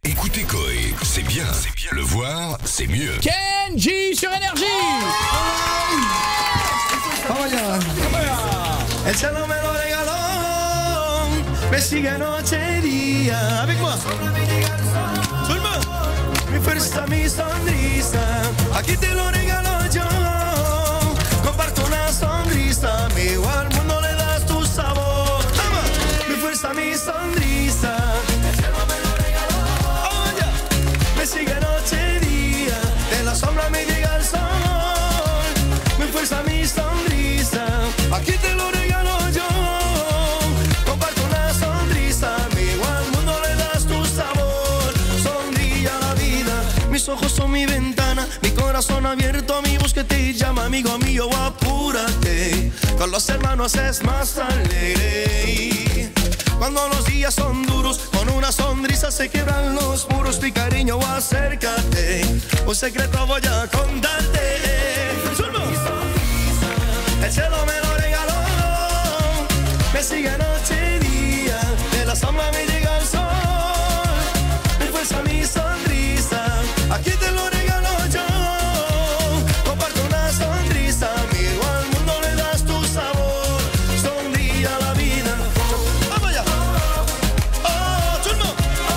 Écoutez Coé, c'est bien. Le voir, c'est mieux. Kenji sur Énergie. Vamos allá. El cielo me lo regaló, me sigue noche y día. Avec moi. Tout le monde. Mi fuerza, mi sonrisa, aquí te lo regalo yo. Comparto una sonrisa, amigo, al mundo le das tu sabor. Mi fuerza, mi sonrisa, el cielo me lo regaló. Oh, yeah. Me sigue noche y día, de la sombra me llega el sol. Mi fuerza, mi sonrisa, aquí te lo regalo yo. Comparto una sonrisa, amigo, al mundo le das tu sabor. Sonríe a la vida, mis ojos son mi ventana, mi corazón abierto, mi voz que te llama, amigo mío, apúrate. Con los hermanos es más alegre. Cuando los días son duros, con una sonrisa se quebran los muros. Mi cariño, acércate, un secreto voy a contarte. El cielo me lo regaló, me sigue noche y día, de la sombra me llega el sol. Mi fuerza, mi sonrisa, aquí te lo regalo yo. Comparto una sonrisa, amigo, al mundo le das tu sabor. Sonríe a la vida. ¡Vamos allá! ¡Oh, chulmo!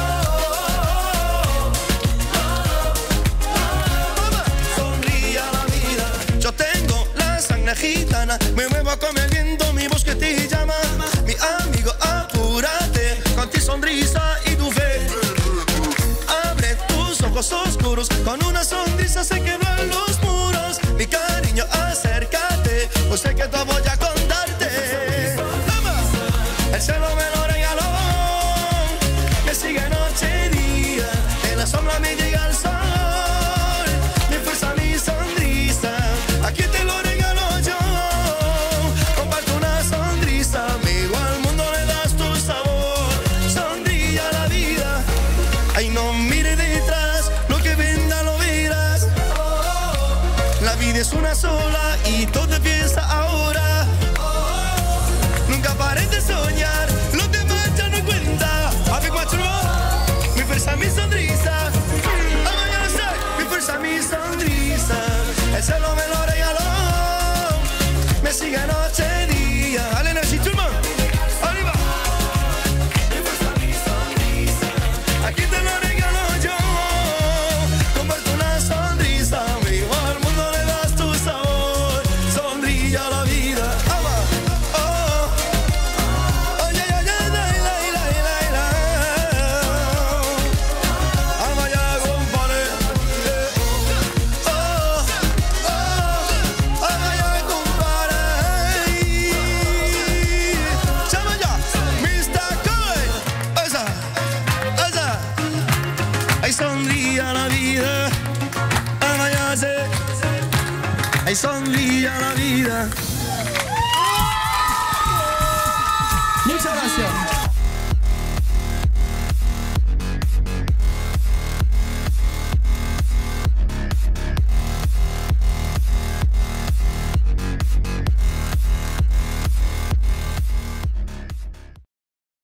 Sonríe a la vida. Yo tengo la sangre gitana, me muevo con el viento, mi voz que te llama. Mi amigo, apúrate, con tu sonrisa y tu fe. Abre tus ojos oscuros, con una sonrisa se quebran los muros. Mi cariño, acércate, pues sé que te voy a contarte. El cielo me lo regaló, me sigue noche y día, en la sombra me llega el sol. Mi fuerza, mi sonrisa, aquí te lo regalo yo. Comparto una sonrisa, amigo, al mundo le das tu sabor. Sonríe a la vida, ay, no mire detrás, lo que venga lo verás. La vida es una sola y todo empieza ahora. Nunca pares de soñar, los demás ya no cuenta. Avec moi, tout le monde. Mi fuerza, mi sonrisa, mi fuerza, mi sonrisa. El cielo me lo regaló, me sigue noche y día. A l'énergie, tout le monde. Arriba. Mi fuerza, mi sonrisa, aquí te lo regalo yo. Comparto una sonrisa, amigo, al mundo le das tu sabor. Sonríe a la vida. Ama. Oh. Oh, yeah, yeah, yeah, la. Ama ya, compadre. Oh. Ama ya, compadre. Chama ya, Mr. Coy. Esa. Ay, sonríe a la vida. Ama ya, se. Ay, sonríe a la vida. Muchas gracias.